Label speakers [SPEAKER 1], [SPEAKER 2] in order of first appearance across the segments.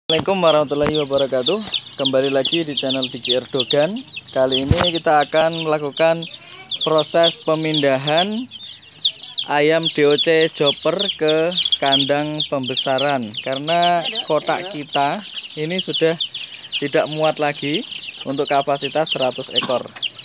[SPEAKER 1] Assalamualaikum warahmatullahi wabarakatuh. Kembali lagi di channel Diki Erdogan. Kali ini kita akan melakukan proses pemindahan ayam DOC Joper ke kandang pembesaran, karena kotak kita ini sudah tidak muat lagi untuk kapasitas 100 ekor.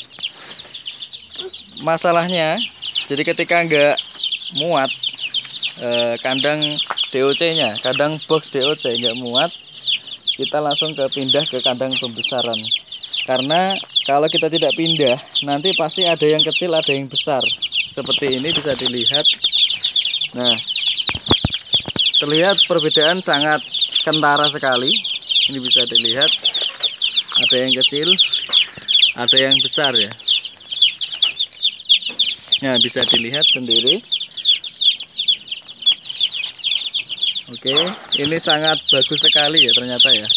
[SPEAKER 1] Masalahnya, jadi ketika nggak muat kandang DOC-nya, kandang box DOC nggak muat, kita langsung pindah ke kandang pembesaran. Karena kalau kita tidak pindah, nanti pasti ada yang kecil, ada yang besar. Seperti ini bisa dilihat. Nah, terlihat perbedaan sangat kentara sekali. Ini bisa dilihat, ada yang kecil, ada yang besar ya. Nah, bisa dilihat sendiri. Oke, ini sangat bagus sekali ya ternyata ya.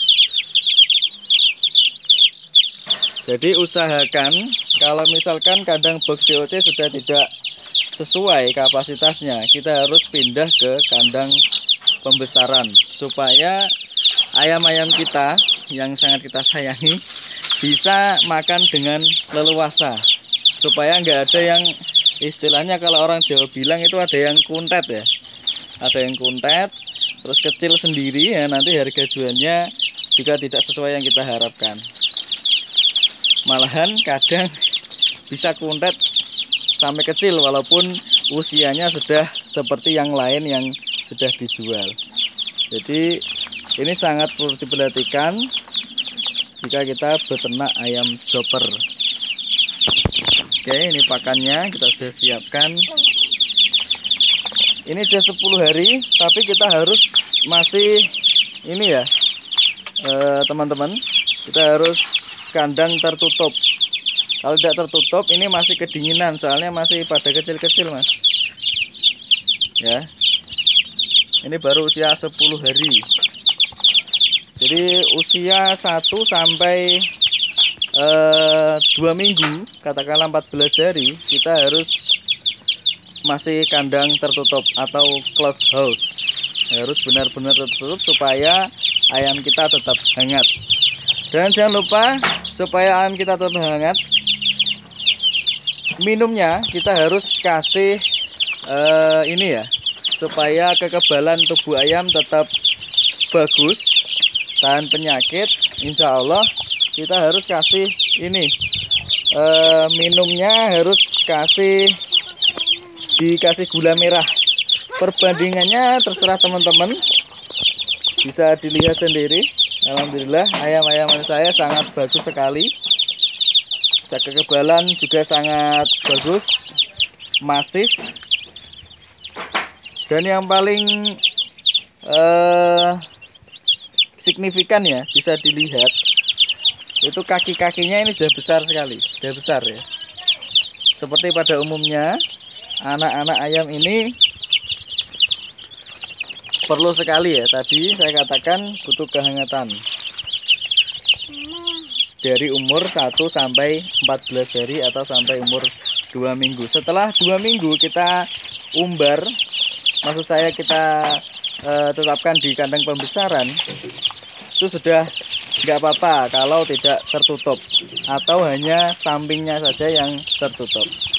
[SPEAKER 1] Jadi usahakan kalau misalkan kandang box DOC sudah tidak sesuai kapasitasnya, kita harus pindah ke kandang pembesaran supaya ayam-ayam kita yang sangat kita sayangi bisa makan dengan leluasa, supaya nggak ada yang istilahnya kalau orang Jawa bilang itu ada yang kuntet ya. Ada yang kuntet, terus kecil sendiri ya, nanti harga jualnya juga tidak sesuai yang kita harapkan. Malahan kadang bisa kuntet sampai kecil walaupun usianya sudah seperti yang lain yang sudah dijual. Jadi ini sangat perlu diperhatikan jika kita beternak ayam joper. Oke, ini pakannya kita sudah siapkan. Ini sudah 10 hari, tapi kita harus masih ini ya teman-teman, kita harus kandang tertutup. Kalau tidak tertutup ini masih kedinginan, soalnya masih pada kecil-kecil mas ya. Ini baru usia 10 hari. Jadi usia 1 sampai 2 minggu, katakanlah 14 hari, kita harus masih kandang tertutup atau close house. Harus benar-benar tertutup supaya ayam kita tetap hangat. Dan jangan lupa, supaya ayam kita tetap hangat, minumnya kita harus kasih ini ya, supaya kekebalan tubuh ayam tetap bagus, tahan penyakit. Insya Allah kita harus kasih ini, minumnya harus dikasih gula merah. Perbandingannya terserah teman-teman, bisa dilihat sendiri. Alhamdulillah ayam-ayam saya sangat bagus sekali, kekebalan juga sangat bagus, masif. Dan yang paling signifikan ya, bisa dilihat itu kaki-kakinya ini sudah besar sekali, sudah besar ya. Seperti pada umumnya anak-anak ayam ini perlu sekali ya, tadi saya katakan butuh kehangatan dari umur 1 sampai 14 hari atau sampai umur 2 minggu. Setelah 2 minggu kita umbar, maksud saya kita tetapkan di kandang pembesaran, itu sudah nggak apa-apa kalau tidak tertutup atau hanya sampingnya saja yang tertutup.